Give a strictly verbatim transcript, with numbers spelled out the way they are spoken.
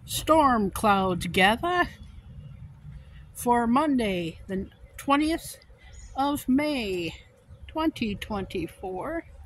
Storm clouds gather for Monday, the twentieth of May, twenty twenty-four.